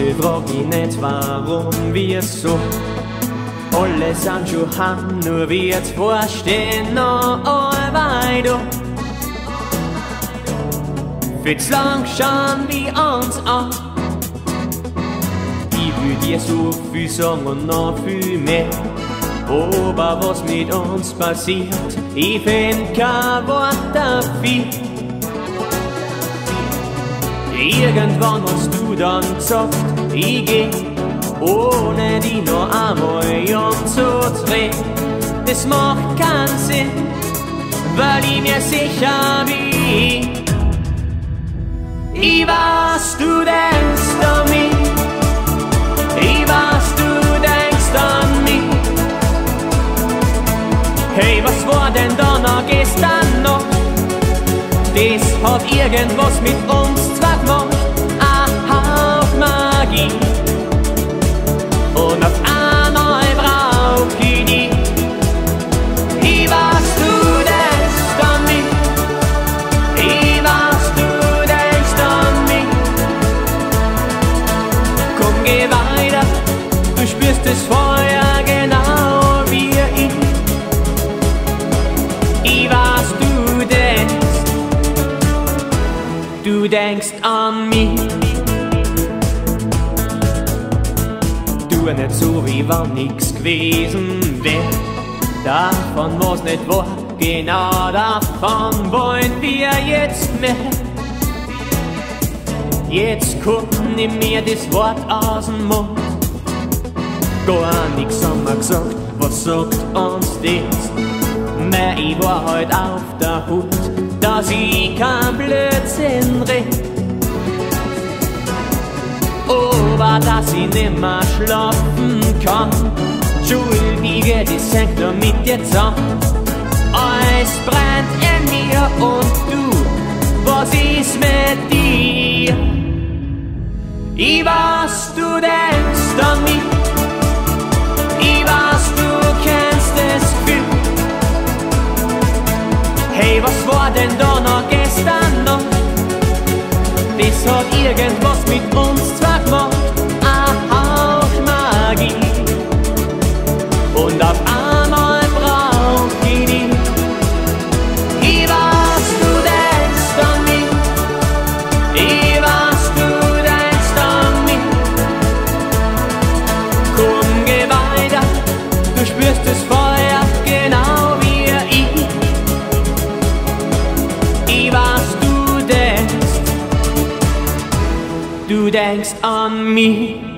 Heute frag ich nicht warum, wieso. Alle sind schon heim, nur wir jetzt vorstehen noch allweil da. Fühlt's lang schon wie uns an. Ich will dir so viel sagen und noch viel mehr. Aber was mit uns passiert, ich find kein Wort dafür. Irgendwann hast du dann gesagt, ich geh, ohne die noch einmal umzudrehen. Das macht keinen Sinn, weil ich mir sicher bin. Ich weiß, du denkst an mich. Ich weiß, du denkst an mich. Hey, was war denn da noch gestern noch? Das hat irgendwas mit uns zwei gemacht. Ein Hauch Magie. Und auf einmal brauch ich dich. Ich weiß, du denkst an mich. Ich weiß, du denkst an mich. Komm, geh weiter. Du spürst das Feuer genau wie ich. Ich weiß, du denkst an mich. Tu nicht so, wie wenn nix gewesen wär. Davon was nicht war, genau davon wollen wir jetzt mehr. Jetzt kommt nicht mehr das Wort aus dem Mund. Gar nix haben wir gesagt, was sagt uns das? Mehr, ich war halt auf der Hut, dass ich kein Blödsinn red. Aber dass ich nimmer schlafen kann, Entschuldige, das hängt nur mit dir zusammen. Alles brennt in mir und du, was ist mit dir? Ich weiß, du denkst an mich. Ich weiß, du kennst das Gefühl. Hey, was war denn da noch gestern noch? Das hat irgendwas mit uns zwei gemacht. Ein Hauch Magie. Und auf einmal brauch ich dich. Ich weiß, du denkst an mich. Ich weiß, du denkst an mich. Komm, geh weiter. Du spürst das Feuer genau wie ich. Ich weiß, du denkst an mich.